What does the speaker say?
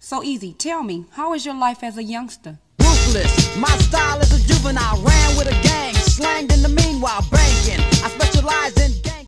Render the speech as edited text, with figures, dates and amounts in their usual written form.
So easy, tell me, how was your life as a youngster? Ruthless, my style as a juvenile, ran with a gang, slanged in the meanwhile, banking.